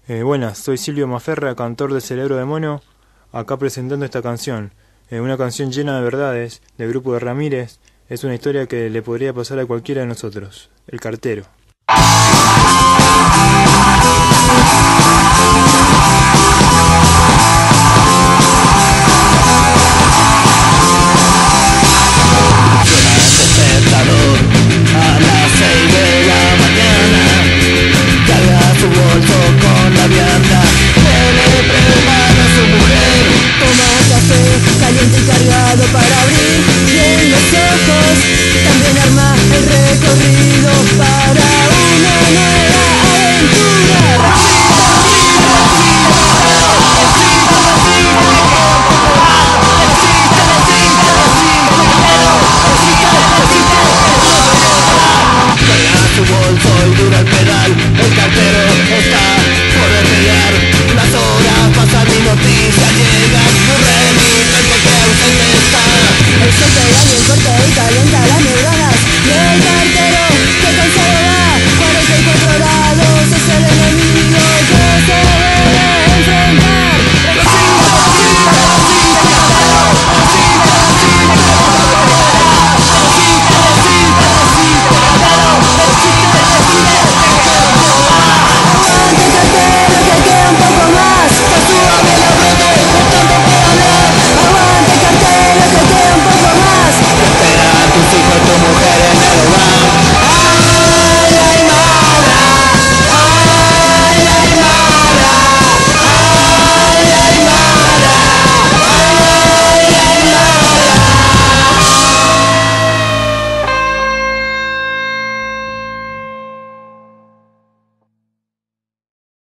Buenas, soy Silvio Maferra, cantor de Cerebro de Mono, acá presentando esta canción. Una canción llena de verdades, del grupo de Ramírez. Es una historia que le podría pasar a cualquiera de nosotros. El cartero.